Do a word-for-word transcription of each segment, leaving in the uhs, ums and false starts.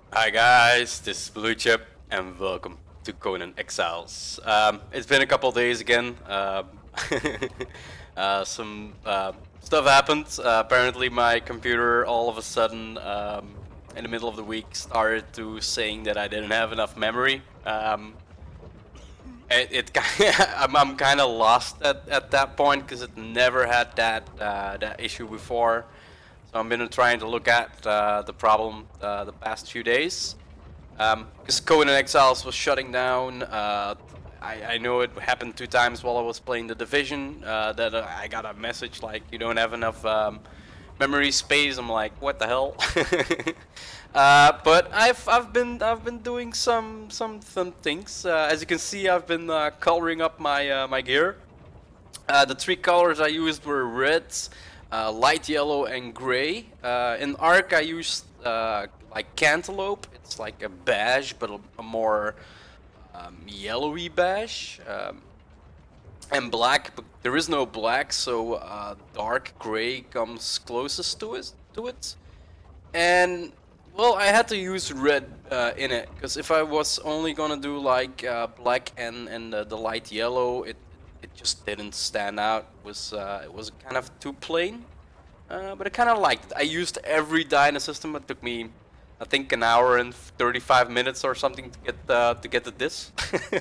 Hi guys, this is Blue Chip, and welcome to Conan Exiles. Um, it's been a couple days again. Um, uh, some uh, stuff happened. Uh, apparently, my computer all of a sudden, um, in the middle of the week, started to saying that I didn't have enough memory. Um, it, it I'm, I'm kind of lost at, at that point because it never had that uh, that issue before. So I've been trying to look at uh, the problem uh, the past few days. Because um, Conan Exiles was shutting down. Uh, I, I know it happened two times while I was playing The Division. Uh, that uh, I got a message like you don't have enough um, memory space. I'm like, what the hell? uh, but I've I've been I've been doing some some fun things. Uh, as you can see, I've been uh, coloring up my uh, my gear. Uh, the three colors I used were red, uh, light yellow, and gray. Uh, in Ark, I used uh, like cantaloupe. It's like a beige, but a, a more um, yellowy beige. Um, and black, but there is no black, so uh, dark gray comes closest to it. To it. And well, I had to use red uh, in it because if I was only gonna do like uh, black and and uh, the light yellow, it it just didn't stand out. It was uh, it was kind of too plain. Uh, but I kind of liked it. I used every die in the system. It took me, I think, an hour and thirty-five minutes or something to get uh, to get to this.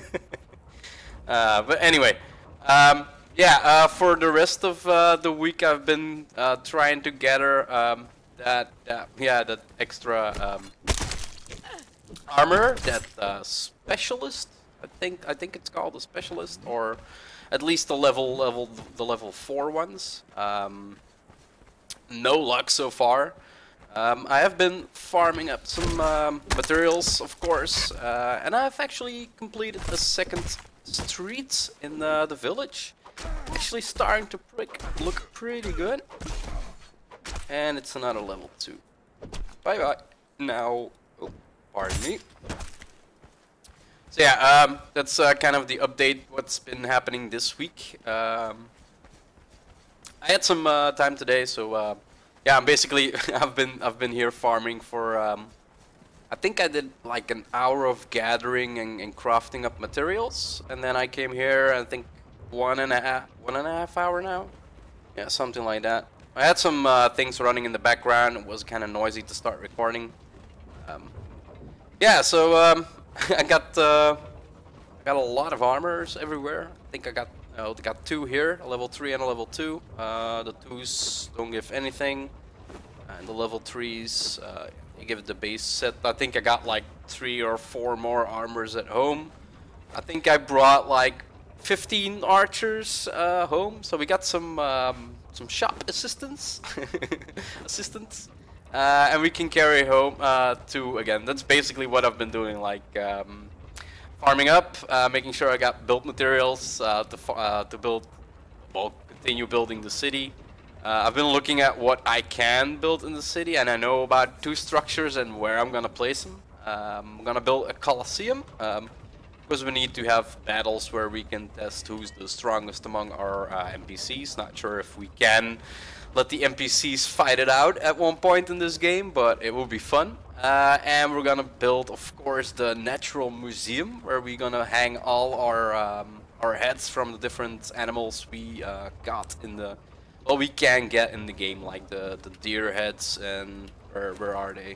uh, but anyway, um, yeah. Uh, for the rest of uh, the week, I've been uh, trying to gather um, that, that yeah that extra um, armor, that uh, specialist. I think I think it's called a specialist, or at least the level level the level four ones. Um, no luck so far. Um, I have been farming up some um, materials, of course, uh, and I've actually completed the second street in uh, the village. Actually starting to prick, look pretty good. And it's another level two. Bye bye. Now, oh, pardon me. So yeah, um, that's uh, kind of the update. What's been happening this week. Um, I had some uh, time today, so uh, yeah, I'm basically I've been I've been here farming for um, I think I did like an hour of gathering and, and crafting up materials, and then I came here. I think one and a half one and a half hour now, yeah, something like that. I had some uh, things running in the background. It was kind of noisy to start recording. Um, yeah, so um, I got uh, got a lot of armors everywhere. I think I got uh, got two here, a level three and a level two. Uh, the twos don't give anything, and the level threes uh, you give it the base set. I think I got like three or four more armors at home. I think I brought like fifteen archers uh, home, so we got some um, some shop assistants, assistants, uh, and we can carry home uh, two again. That's basically what I've been doing, like. Um, Farming up, uh, making sure I got build materials uh, to uh, to build, well, continue building the city. Uh, I've been looking at what I can build in the city, and I know about two structures and where I'm gonna place them. Um, I'm gonna build a Colosseum, um, because we need to have battles where we can test who's the strongest among our uh, N P Cs. Not sure if we can let the N P Cs fight it out at one point in this game, but it will be fun. Uh, and we're gonna build, of course, the natural museum where we're gonna hang all our um, our heads from the different animals we uh, got in the, well, we can get in the game, like the the deer heads. And where where are they?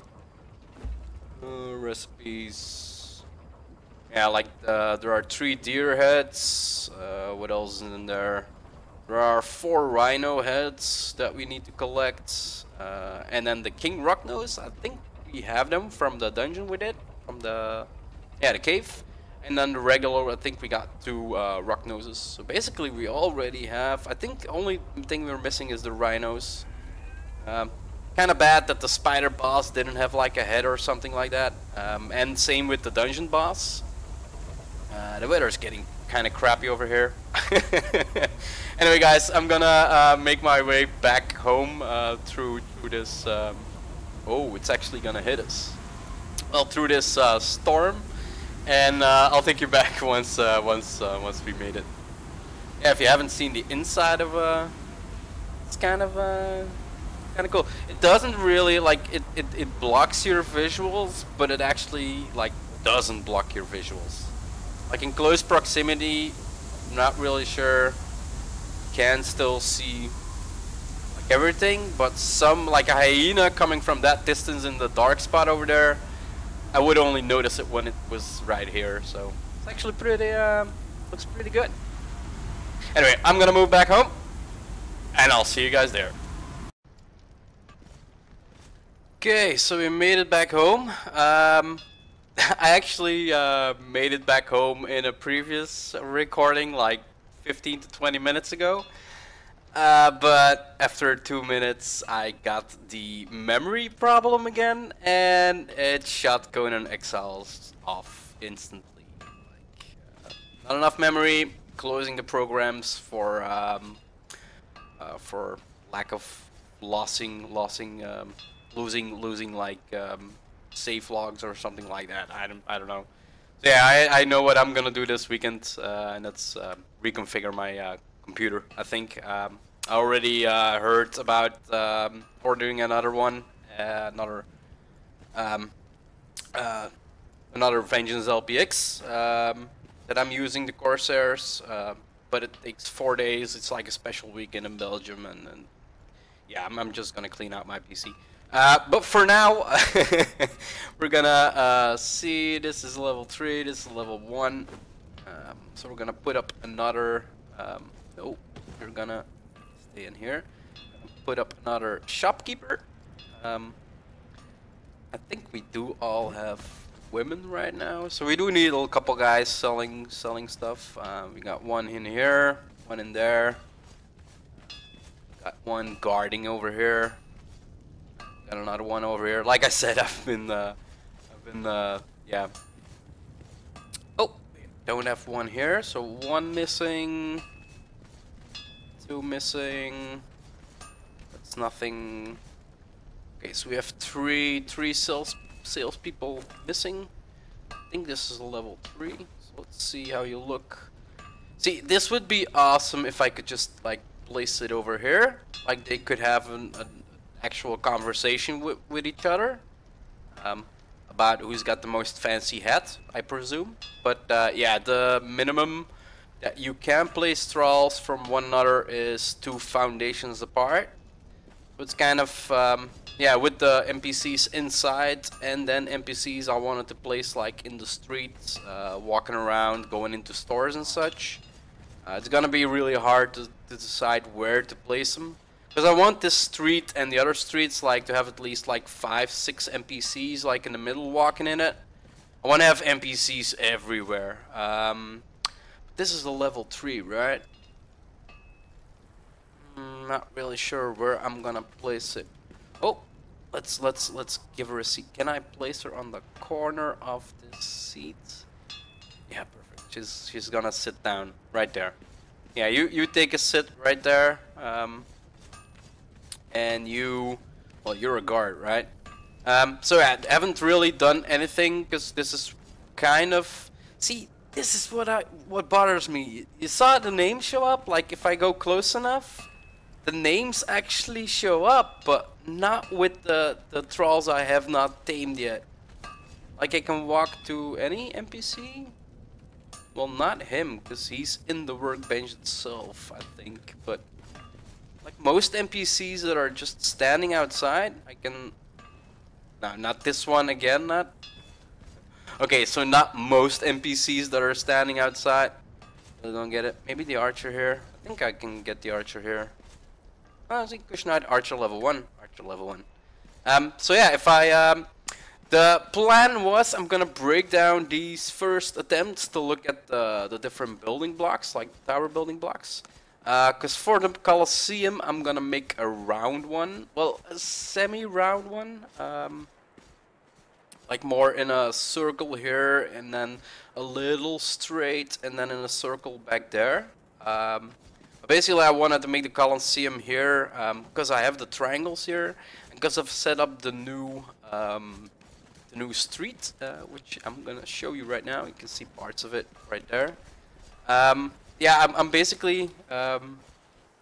Uh, recipes. Yeah, like uh, there are three deer heads. Uh, what else is in there? There are four rhino heads that we need to collect, uh, and then the King Rocknose. I think we have them from the dungeon we did, from the yeah the cave, and then the regular. I think we got two uh, Rocknoses. So basically, we already have. I think the only thing we're missing is the rhinos. Um, kind of bad that the spider boss didn't have like a head or something like that. Um, and same with the dungeon boss. Uh, the weather's getting kind of crappy over here. Anyway, guys, I'm gonna uh, make my way back home uh, through through this. Um, oh, it's actually gonna hit us. Well, through this uh, storm, and uh, I'll take you back once uh, once uh, once we made it. Yeah, if you haven't seen the inside of uh, it's kind of uh, kind of cool. It doesn't really like it, it. It blocks your visuals, but it actually like doesn't block your visuals. Like in close proximity, I'm not really sure. Can still see like everything, but some like a hyena coming from that distance in the dark spot over there, I would only notice it when it was right here. So it's actually pretty. Um, looks pretty good. Anyway, I'm gonna move back home, and I'll see you guys there. Okay, so we made it back home. Um, I actually uh, made it back home in a previous recording, like fifteen to twenty minutes ago. Uh, but after two minutes, I got the memory problem again, and it shut Conan Exiles off instantly. Like, uh, not enough memory. Closing the programs for um, uh, for lack of losing, losing. Um, losing losing like um, save logs or something like that. I don't I don't know. So yeah, I, I know what I'm gonna do this weekend, uh, and that's uh, reconfigure my uh, computer. I think um, I already uh, heard about um, ordering another one, uh, another um, uh, another Vengeance L P X um, that I'm using, the Corsairs, uh, but it takes four days. It's like a special weekend in Belgium, and, and yeah, I'm, I'm just gonna clean out my P C. Uh, but for now, we're gonna uh, see, this is level three, this is level one. Um, so we're gonna put up another, um, no, we're gonna stay in here. Put up another shopkeeper. Um, I think we do all have women right now, so we do need a couple guys selling selling stuff. Uh, we got one in here, one in there. Got one guarding over here. Got another one over here. Like I said, I've been, uh, I've been, uh, yeah. Oh, don't have one here. So one missing, two missing. That's nothing. Okay, so we have three, three sales, salespeople missing. I think this is a level three. So let's see how you look. See, this would be awesome if I could just like place it over here. Like they could have an, an actual conversation with, with each other um, about who's got the most fancy hat, I presume. But uh, yeah, the minimum that you can place thralls from one another is two foundations apart. So it's kind of, um, yeah, with the N P Cs inside and then N P Cs I wanted to place like in the streets, uh, walking around, going into stores and such. Uh, it's gonna be really hard to, to decide where to place them. Because I want this street and the other streets like to have at least like five, six N P Cs like in the middle walking in it. I want to have N P Cs everywhere. Um, this is a level three, right? Mm, not really sure where I'm gonna place it. Oh, let's let's let's give her a seat. Can I place her on the corner of this seat? Yeah, perfect. She's she's gonna sit down right there. Yeah, you you take a sit right there. Um, And you, well, you're a guard, right? Um, so yeah, I haven't really done anything because this is kind of. See, this is what I what bothers me. You saw the names show up. Like if I go close enough, the names actually show up, but not with the the thralls I have not tamed yet. Like I can walk to any N P C. Well, not him, because he's in the workbench itself, I think, but. Like most N P Cs that are just standing outside, I can... No, not this one again, not... Okay, so not most N P Cs that are standing outside. I don't get it. Maybe the archer here. I think I can get the archer here. Oh, I think Kush Knight, archer level one. Archer level one. Um, so yeah, if I... Um, the plan was I'm gonna break down these first attempts to look at the, the different building blocks, like tower building blocks. Because uh, for the Colosseum, I'm gonna make a round one. Well, a semi-round one. Um, like more in a circle here, and then a little straight, and then in a circle back there. Um, basically, I wanted to make the Colosseum here, because um, I have the triangles here, and because I've set up the new, um, the new street, uh, which I'm gonna show you right now. You can see parts of it right there. Um, Yeah, I'm, I'm basically um,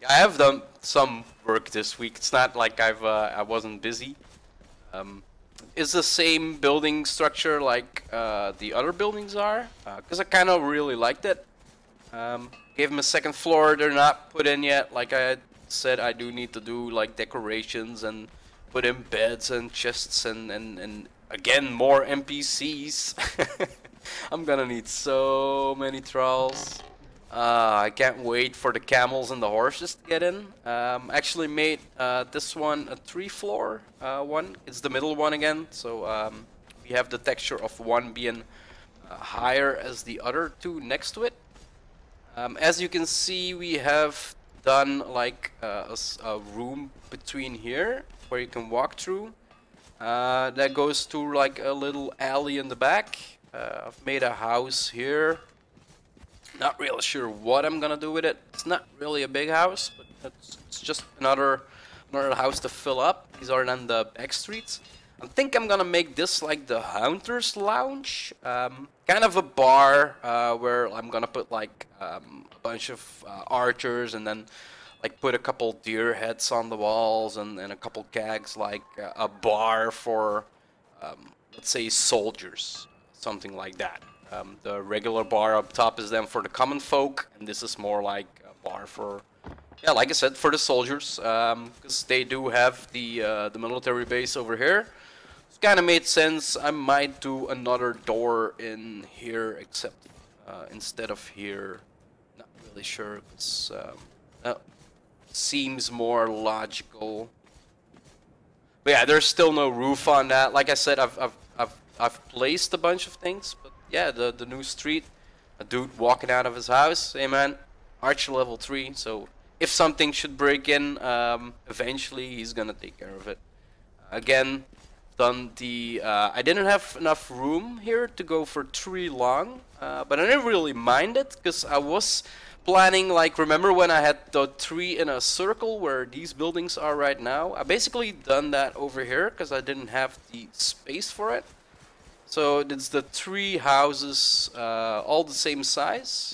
I have done some work this week. It's not like I've uh, I wasn't busy. Um, it's the same building structure like uh, the other buildings are, because uh, I kind of really liked it. Um, gave them a second floor. They're not put in yet. Like I said, I do need to do like decorations and put in beds and chests and and and again more N P Cs. I'm gonna need so many trolls. Uh, I can't wait for the camels and the horses to get in. Um, actually made uh, this one a three floor uh, one. It's the middle one again, so um, we have the texture of one being uh, higher as the other two next to it. Um, as you can see, we have done like uh, a, s a room between here where you can walk through. Uh, that goes to like a little alley in the back. Uh, I've made a house here. Not really sure what I'm gonna do with it. It's not really a big house, but it's, it's just another another house to fill up. These are then the back streets. I think I'm gonna make this like the Hunter's Lounge, um, kind of a bar uh, where I'm gonna put like um, a bunch of uh, archers and then like put a couple deer heads on the walls and, and a couple kegs, like uh, a bar for um, let's say soldiers, something like that. Um, the regular bar up top is then for the common folk, and this is more like a bar for, yeah, like I said, for the soldiers, because um, they do have the uh, the military base over here. It kind of made sense. I might do another door in here, except uh, instead of here. Not really sure. It's um, uh, seems more logical. But yeah, there's still no roof on that. Like I said, I've I've I've I've placed a bunch of things, but yeah, the the new street, a dude walking out of his house. Hey man, Archer level three. So if something should break in, um, eventually he's gonna take care of it. Again, done the. Uh, I didn't have enough room here to go for three long, uh, but I didn't really mind it because I was planning, like, remember when I had the tree in a circle where these buildings are right now? I basically done that over here because I didn't have the space for it. So it's the three houses, uh, all the same size.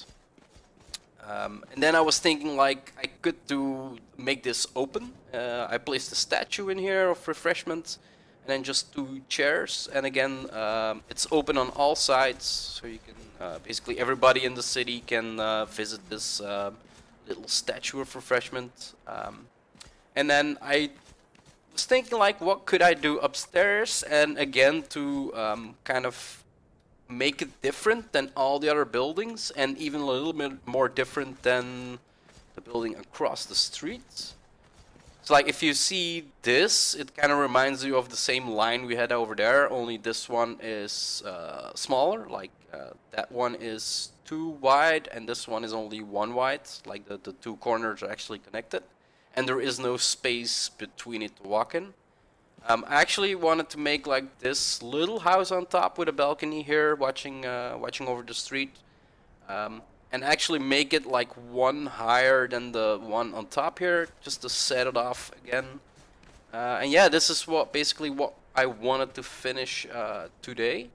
Um, and then I was thinking like I could do make this open. Uh, I placed a statue in here of refreshments, and then just two chairs. And again, um, it's open on all sides, so you can uh, basically everybody in the city can uh, visit this uh, little statue of refreshment. Um, and then I was thinking like, what could I do upstairs? And again, to um, kind of make it different than all the other buildings, and even a little bit more different than the building across the street. So like if you see this, it kind of reminds you of the same line we had over there, only this one is uh, smaller. Like uh, that one is two wide and this one is only one wide. Like the, the two corners are actually connected. And there is no space between it to walk in. Um, I actually wanted to make like this little house on top with a balcony here, watching uh, watching over the street, um, and actually make it like one higher than the one on top here, just to set it off again. Uh, and yeah, this is what basically what I wanted to finish uh, today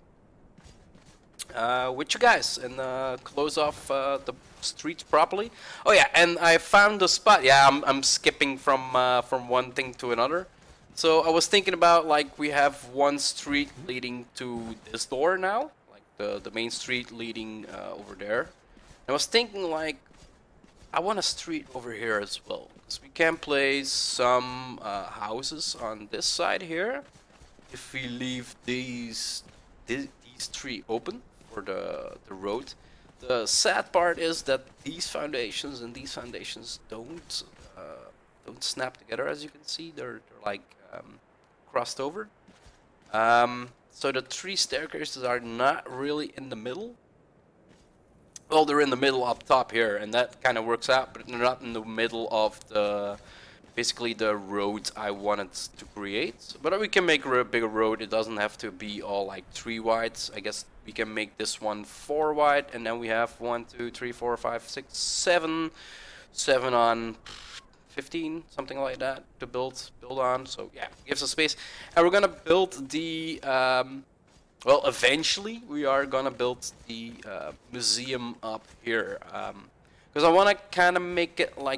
uh, with you guys, and uh, close off uh, the streets properly. Oh yeah, and I found the spot. Yeah, I'm I'm skipping from uh, from one thing to another. So I was thinking about like we have one street leading to this door now, like the the main street leading uh, over there. And I was thinking like I want a street over here as well, because we can place some uh, houses on this side here if we leave these these, these three open for the the road. The sad part is that these foundations and these foundations don't uh, don't snap together. As you can see, they're, they're like um, crossed over. Um, so the three staircases are not really in the middle. Well, they're in the middle up top here, and that kind of works out, but they're not in the middle of the basically the road I wanted to create. But we can make a bigger road. It doesn't have to be all like three wide. I guess we can make this one four wide, and then we have one, two, three, four, five, six, seven, seven on fifteen, something like that, to build build on. So yeah, gives us space, and we're gonna build the. Um, well, eventually we are gonna build the uh, museum up here, because um, I want to kind of make it like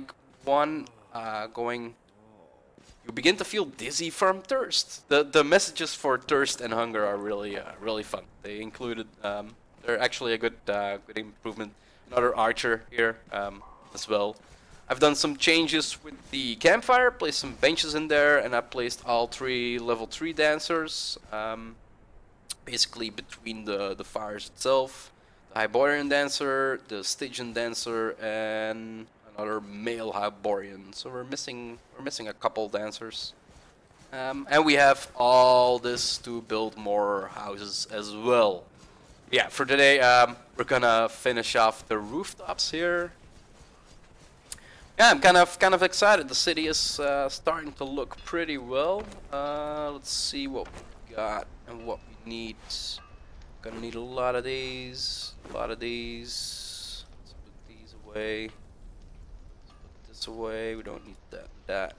one uh, going. You begin to feel dizzy from thirst. The the messages for thirst and hunger are really uh, really fun. They included. Um, they're actually a good uh, good improvement. Another archer here um, as well. I've done some changes with the campfire. Placed some benches in there, and I placed all three level three dancers. Um, basically between the the fires itself, the Hyborian dancer, the Stygian dancer, and another male Hyborian. So we're missing we're missing a couple dancers, um, and we have all this to build more houses as well. Yeah, for today um, we're gonna finish off the rooftops here. Yeah, I'm kind of kind of excited. The city is uh, starting to look pretty well. Uh, let's see what we got and what we need. Gonna need a lot of these, a lot of these. Let's put these away. Let's put this away. We don't need that. That.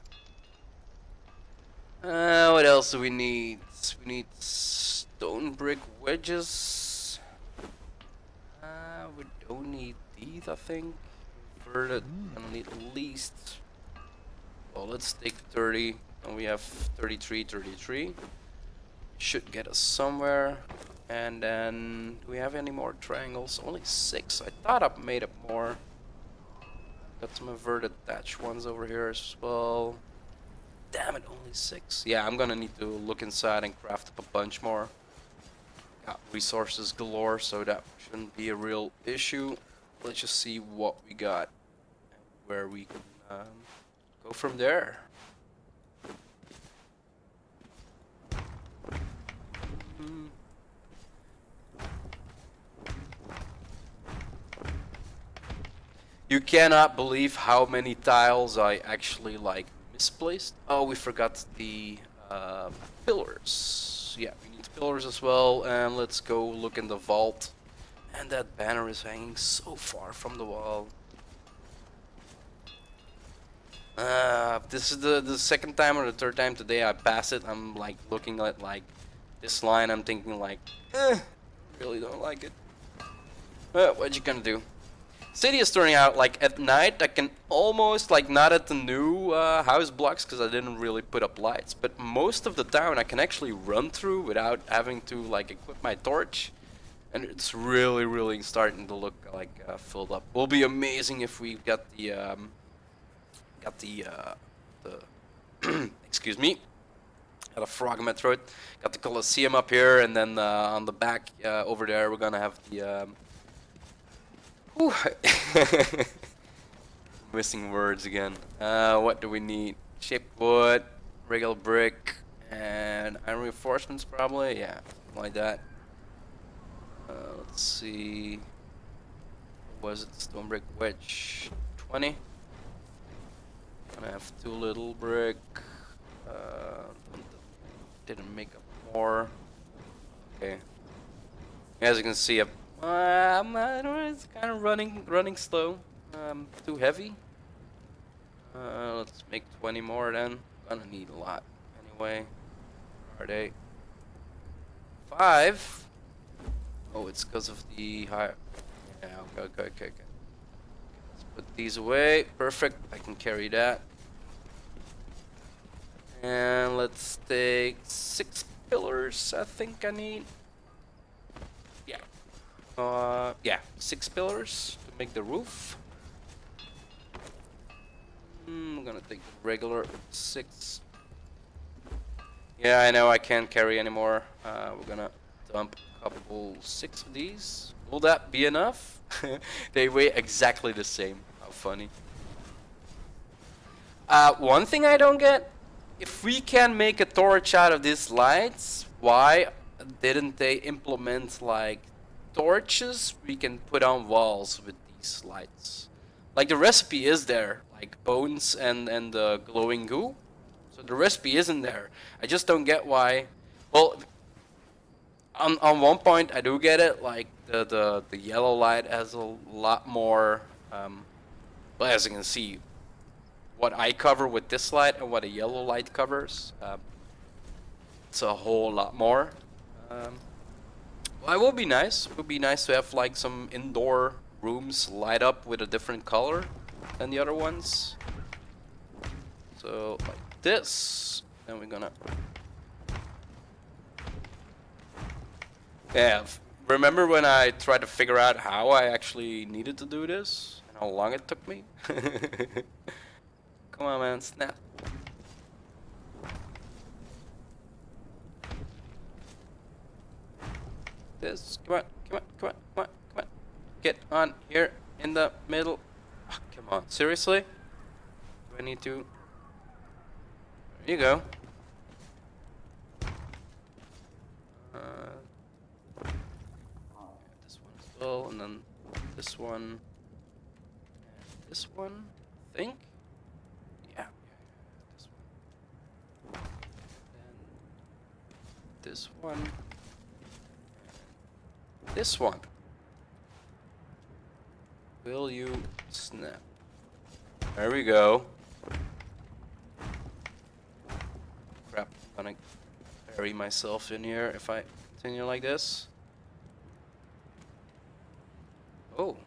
Uh, what else do we need? We need stone brick wedges. Uh, we don't need these, I think. Inverted. Gonna need at least. Well, let's take thirty, and we have thirty-three, thirty-three. Should get us somewhere. And then, do we have any more triangles? Only six. I thought I made up more. Got some inverted thatch ones over here as well. Damn it, only six. Yeah, I'm gonna need to look inside and craft up a bunch more. Got resources galore, so that shouldn't be a real issue. Let's just see what we got and where we can um, go from there. Mm. You cannot believe how many tiles I actually like misplaced. Oh, we forgot the uh, pillars. Yeah, we need pillars as well, and let's go look in the vault. And that banner is hanging so far from the wall. Uh, this is the the second time or the third time today I pass it. I'm like looking at like this line. I'm thinking like, eh, really don't like it. But what you gonna do? City is turning out like at night. I can almost like not at the new uh, house blocks because I didn't really put up lights. But most of the town I can actually run through without having to like equip my torch. And it's really, really starting to look like uh, filled up. Will be amazing if we got the, um, got the, uh, the, excuse me, got a frog in my throat. Got the Colosseum up here, and then uh, on the back uh, over there we're gonna have the, um, whew, missing words again. Uh, what do we need? Shaped wood, regular brick, and iron reinforcements probably. Yeah, something like that. Uh, let's see. What was it? Stone brick wedge twenty. Gonna have two little brick. Uh, didn't make up more. Okay. As you can see, uh, I'm, I don't know, it's kind of running, running slow. Um, too heavy. Uh, let's make twenty more then. Gonna need a lot anyway. Are they? Five. Oh, it's because of the high. Yeah, okay, okay, okay, okay. Let's put these away. Perfect. I can carry that. And let's take six pillars. I think I need. Yeah. Uh, yeah, six pillars to make the roof. Mm, I'm gonna take the regular six. Yeah, I know I can't carry anymore. Uh, we're gonna dump. Couple six of these. Will that be enough? They weigh exactly the same. How funny. Uh, one thing I don't get, if we can make a torch out of these lights, why didn't they implement like torches we can put on walls with these lights? Like the recipe is there, like bones and and the glowing goo. So the recipe isn't there. I just don't get why. Well. On, on one point I do get it, like the, the, the yellow light has a lot more, um, well, as you can see, what I cover with this light and what a yellow light covers, um, it's a whole lot more. Um, well, it would be nice, it would be nice to have like some indoor rooms light up with a different color than the other ones. So like this. Then we're gonna. Yeah. Remember when I tried to figure out how I actually needed to do this and how long it took me? Come on, man, snap. This, come on, come on, come on, come on, come on. Get on here in the middle. Oh, come on, seriously? Do I need to? There you go. Uh, this one as well, and then this one, and this one, I think. Yeah, yeah, yeah, this one. Then this one. This one. Will you snap? There we go. Crap, I'm gonna bury myself in here if I continue like this. Oh.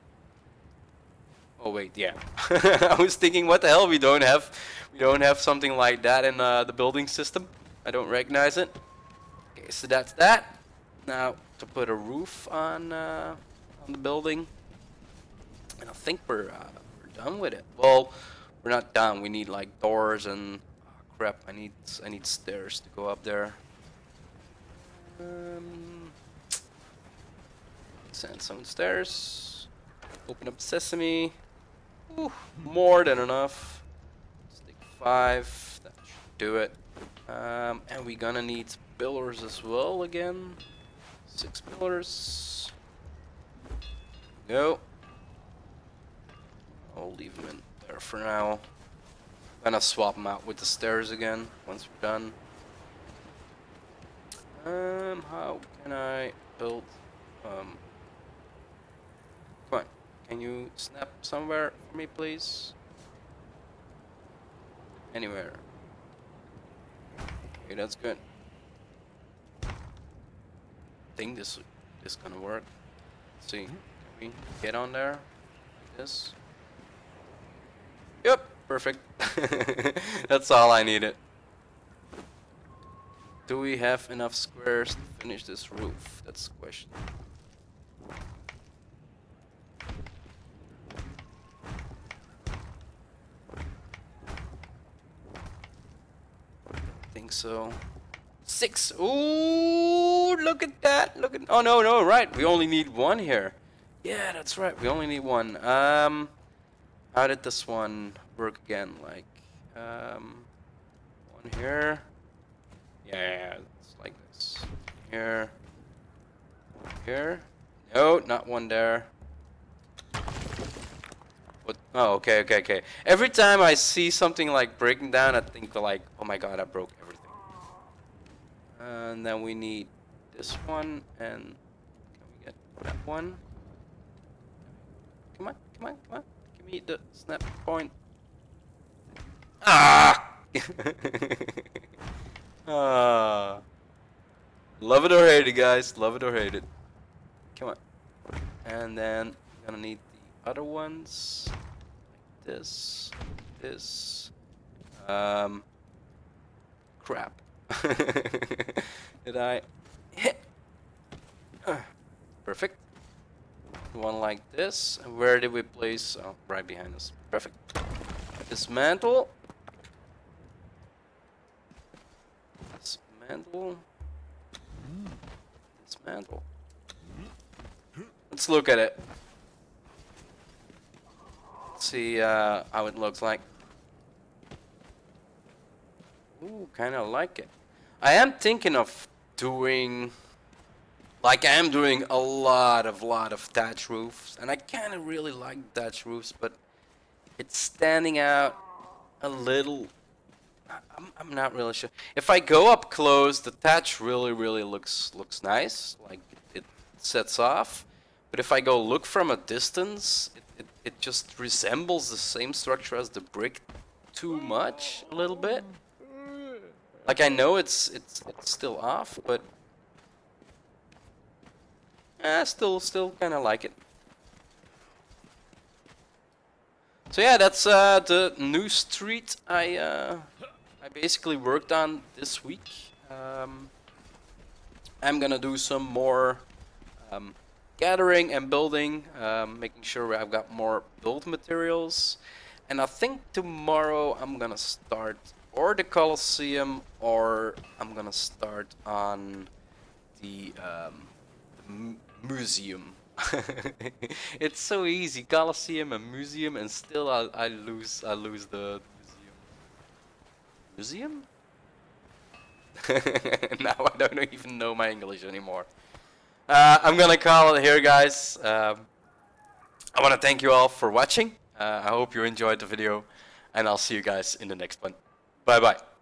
Oh wait, yeah. I was thinking, what the hell? We don't have, we don't have something like that in uh, the building system. I don't recognize it. Okay, so that's that. Now to put a roof on uh, on the building, and I think we're uh, we're done with it. Well, we're not done. We need like doors and oh, crap. I need I need stairs to go up there. Um, sandstone stairs. Open up sesame. Ooh, more than enough. Stick five. That should do it. Um, and we're gonna need pillars as well again. Six pillars. Go. I'll leave them in there for now. I'm gonna swap them out with the stairs again once we're done. Um, how can I build? Um, come on, can you snap somewhere for me, please? Anywhere. Okay, that's good. I think this is gonna work. Let's see, can we get on there like this? Yep, perfect. That's all I needed. Do we have enough squares to finish this roof? That's the question. I think so. Six. Ooh, look at that. Look at. Oh no, no, right. We only need one here. Yeah, that's right. We only need one. Um, how did this one work again? Like, um, one here. Yeah, yeah, yeah, it's like this. Here. One here. No, not one there. What? Oh, okay, okay, okay. Every time I see something like breaking down, I think like, oh my god, I broke everything. And then we need this one, and can we get that one? Come on, come on, come on. Give me the snap point. Ah! Ah. Love it or hate it, guys. Love it or hate it. Come on. And then I'm gonna need the other ones. Like this. This. Um. Crap. Did I hit? Uh, perfect. One like this. And where did we place? Oh, right behind us. Perfect. Dismantle. Dismantle. Dismantle. Let's look at it. Let's see uh, how it looks like. Ooh, kind of like it. I am thinking of doing, like I am doing a lot of lot of thatch roofs, and I kind of really like thatch roofs, but it's standing out a little. I'm I'm not really sure. If I go up close, the thatch really really looks looks nice, like it, it sets off. But if I go look from a distance, it, it it just resembles the same structure as the brick too much, a little bit. Like I know it's it's it's still off, but I still still kind of like it. So yeah, that's uh, the new street I uh, I basically worked on this week. Um, I'm gonna do some more um, gathering and building, um, making sure I've got more build materials. And I think tomorrow I'm gonna start or the Colosseum, or I'm gonna start on the, um, the mu museum. It's so easy, Colosseum and museum, and still I, I lose I lose the museum. Museum? Now I don't even know my English anymore. Uh, I'm gonna call it here, guys. Um, I want to thank you all for watching. Uh, I hope you enjoyed the video, and I'll see you guys in the next one. Bye bye.